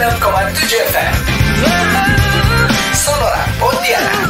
96,7 FM Sonora Pontianak.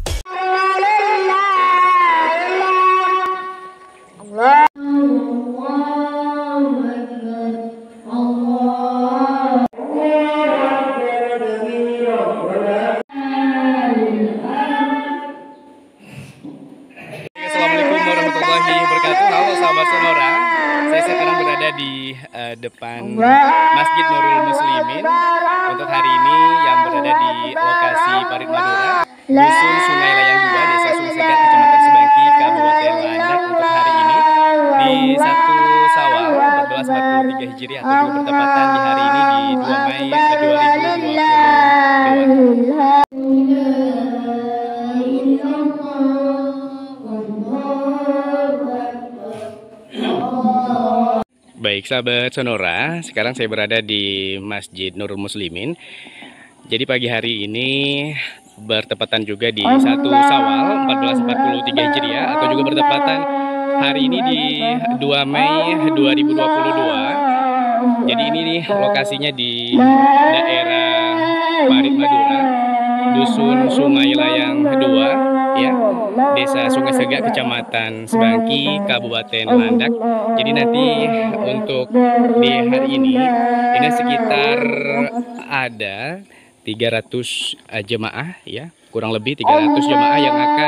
Assalamualaikum warahmatullahi wabarakatuh. Halo sahabat Sonora, saya sekarang berada di depan Masjid Nurul Muslimin untuk hari ini yang berada di lokasi Parit Madura, Dusun Sungai Layang 2, Desa Sungai Segat, Kecamatan Sebangki, Kabupaten Landak. Untuk hari ini di 1 Syawal 1443 Hijriah atau juga bertepatan di hari ini di 2 Mei 2022. Baik sahabat Sonora, sekarang saya berada di Masjid Nurul Muslimin. Jadi pagi hari ini bertepatan juga di 1 Syawal 1443 Hijriah atau juga bertepatan hari ini di 2 Mei 2022. Jadi ini nih lokasinya di daerah Parit Madura, Dusun Sungai Layang 2 ya, Desa Sungai Segat, Kecamatan Sebangki, Kabupaten Landak. Jadi nanti untuk di hari ini sekitar ada 300 jemaah ya, kurang lebih 300 jemaah yang akan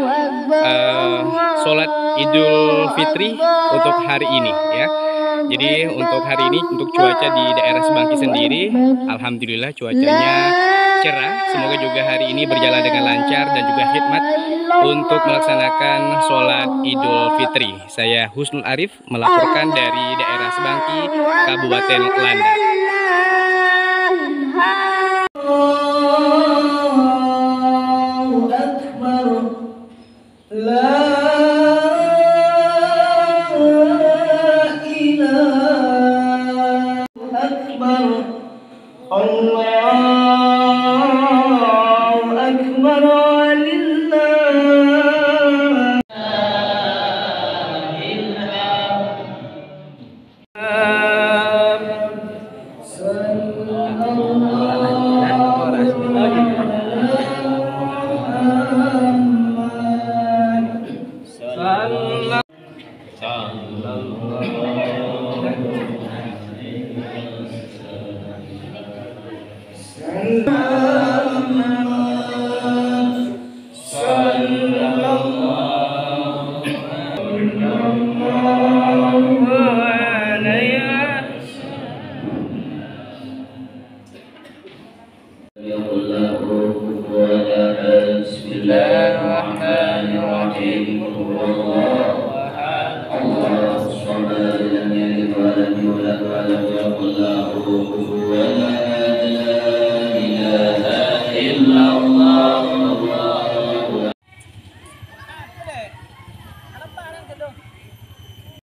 sholat Idul Fitri untuk hari ini ya. Jadi untuk hari ini, untuk cuaca di daerah Sebangki sendiri, alhamdulillah cuacanya cerah. Semoga juga hari ini berjalan dengan lancar dan juga hikmat untuk melaksanakan sholat Idul Fitri. Saya Husnul Arif melaporkan dari daerah Sebangki, Kabupaten Landak.